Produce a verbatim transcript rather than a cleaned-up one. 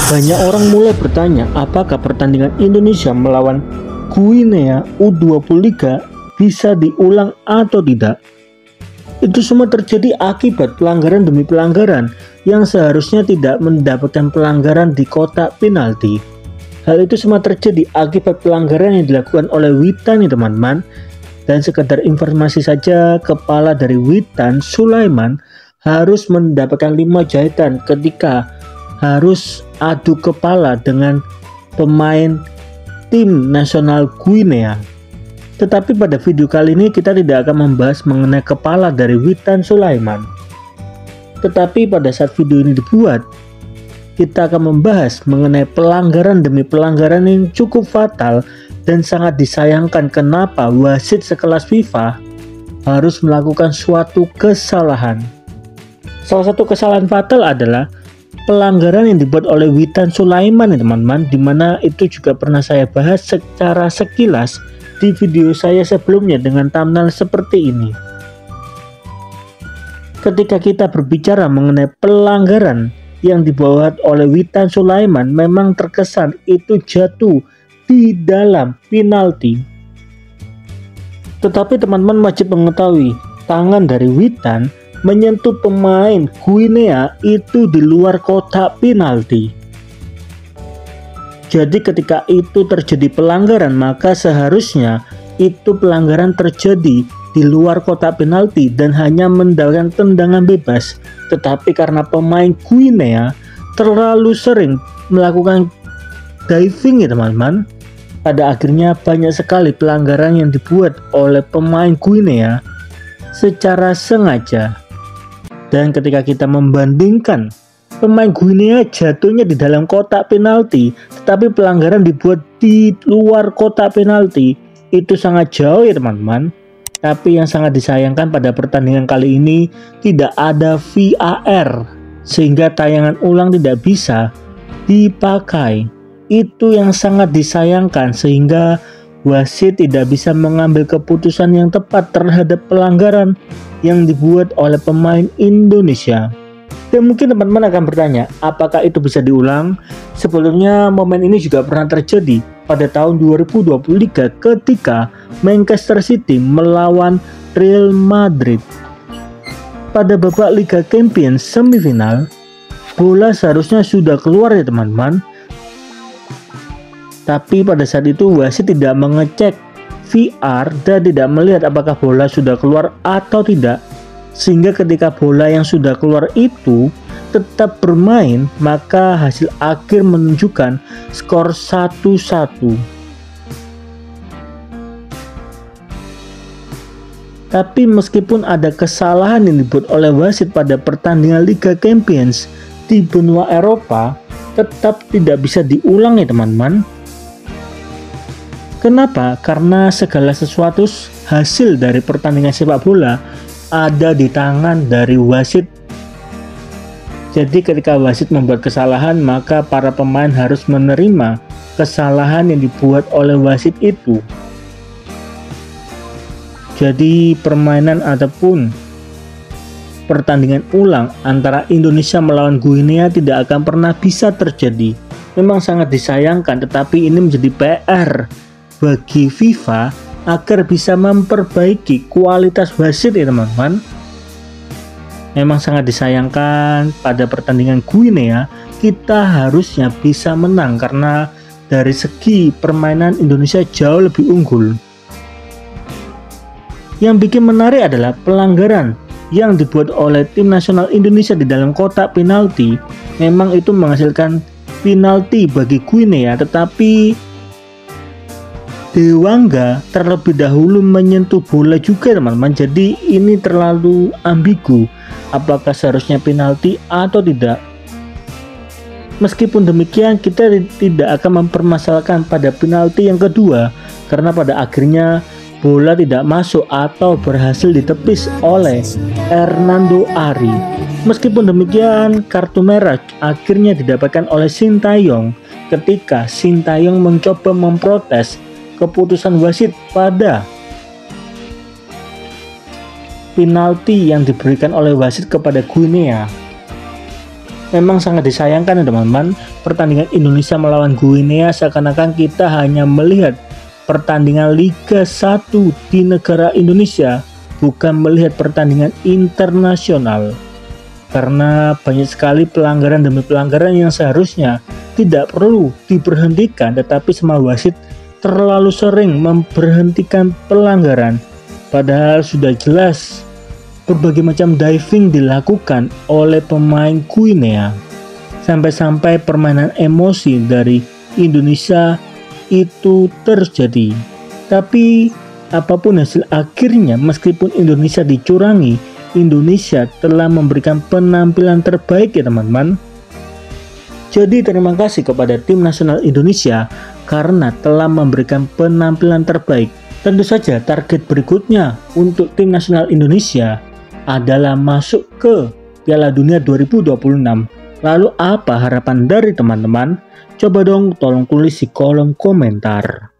Banyak orang mulai bertanya apakah pertandingan Indonesia melawan Guinea U dua puluh tiga bisa diulang atau tidak. Itu semua terjadi akibat pelanggaran demi pelanggaran yang seharusnya tidak mendapatkan pelanggaran di kotak penalti. Hal itu semua terjadi akibat pelanggaran yang dilakukan oleh Witan nih teman-teman. Dan sekedar informasi saja, kepala dari Witan Sulaiman harus mendapatkan lima jahitan ketika harus adu kepala dengan pemain tim nasional Guinea. Tetapi pada video kali ini kita tidak akan membahas mengenai kepala dari Witan Sulaiman. Tetapi pada saat video ini dibuat, kita akan membahas mengenai pelanggaran demi pelanggaran yang cukup fatal dan sangat disayangkan kenapa wasit sekelas FIFA harus melakukan suatu kesalahan. Salah satu kesalahan fatal adalah pelanggaran yang dibuat oleh Witan Sulaiman ya teman-teman, dimana itu juga pernah saya bahas secara sekilas di video saya sebelumnya dengan thumbnail seperti ini. Ketika kita berbicara mengenai pelanggaran yang dibuat oleh Witan Sulaiman, memang terkesan itu jatuh di dalam penalti. Tetapi teman-teman wajib mengetahui, tangan dari Witan menyentuh pemain Guinea itu di luar kotak penalti. Jadi ketika itu terjadi pelanggaran, maka seharusnya itu pelanggaran terjadi di luar kotak penalti dan hanya mendapatkan tendangan bebas. Tetapi karena pemain Guinea terlalu sering melakukan diving ya teman-teman, pada akhirnya banyak sekali pelanggaran yang dibuat oleh pemain Guinea secara sengaja. Dan ketika kita membandingkan pemain Guinea jatuhnya di dalam kotak penalti, tetapi pelanggaran dibuat di luar kotak penalti, itu sangat jauh ya teman-teman. Tapi yang sangat disayangkan pada pertandingan kali ini tidak ada V A R, sehingga tayangan ulang tidak bisa dipakai. Itu yang sangat disayangkan, sehingga wasit tidak bisa mengambil keputusan yang tepat terhadap pelanggaran yang dibuat oleh pemain Indonesia. Dan mungkin teman-teman akan bertanya, apakah itu bisa diulang? Sebelumnya momen ini juga pernah terjadi pada tahun dua ribu dua puluh tiga ketika Manchester City melawan Real Madrid. Pada babak Liga Champions semifinal, bola seharusnya sudah keluar ya teman-teman. Tapi pada saat itu wasit tidak mengecek V R dan tidak melihat apakah bola sudah keluar atau tidak, sehingga ketika bola yang sudah keluar itu tetap bermain, maka hasil akhir menunjukkan skor satu satu. Tapi meskipun ada kesalahan yang dibuat oleh wasit pada pertandingan Liga Champions di benua Eropa, tetap tidak bisa diulang ya teman-teman. Kenapa? Karena segala sesuatu hasil dari pertandingan sepak bola ada di tangan dari wasit. Jadi ketika wasit membuat kesalahan, maka para pemain harus menerima kesalahan yang dibuat oleh wasit itu. Jadi permainan ataupun pertandingan ulang antara Indonesia melawan Guinea tidak akan pernah bisa terjadi. Memang sangat disayangkan, tetapi ini menjadi P R bagi FIFA agar bisa memperbaiki kualitas wasit ya teman-teman. Memang sangat disayangkan pada pertandingan Guinea kita harusnya bisa menang karena dari segi permainan Indonesia jauh lebih unggul. Yang bikin menarik adalah pelanggaran yang dibuat oleh tim nasional Indonesia di dalam kotak penalti. Memang itu menghasilkan penalti bagi Guinea, tetapi Dewangga terlebih dahulu menyentuh bola juga teman-teman. Jadi ini terlalu ambigu, apakah seharusnya penalti atau tidak. Meskipun demikian, kita tidak akan mempermasalahkan pada penalti yang kedua, karena pada akhirnya bola tidak masuk atau berhasil ditepis oleh Hernando Ari. Meskipun demikian, kartu merah akhirnya didapatkan oleh Sintayong ketika Sintayong mencoba memprotes keputusan wasit pada penalti yang diberikan oleh wasit kepada Guinea. Memang sangat disayangkan ya teman-teman, pertandingan Indonesia melawan Guinea seakan-akan kita hanya melihat pertandingan Liga satu di negara Indonesia, bukan melihat pertandingan internasional. Karena banyak sekali pelanggaran demi pelanggaran yang seharusnya tidak perlu diberhentikan, tetapi semua wasit terlalu sering memberhentikan pelanggaran. Padahal sudah jelas berbagai macam diving dilakukan oleh pemain Guinea. Sampai-sampai permainan emosi dari Indonesia itu terjadi. Tapi apapun hasil akhirnya, meskipun Indonesia dicurangi, Indonesia telah memberikan penampilan terbaik ya teman-teman. Jadi terima kasih kepada tim nasional Indonesia karena telah memberikan penampilan terbaik. Tentu saja target berikutnya untuk tim nasional Indonesia adalah masuk ke Piala Dunia dua ribu dua puluh enam. Lalu apa harapan dari teman-teman? Coba dong tolong tulis di kolom komentar.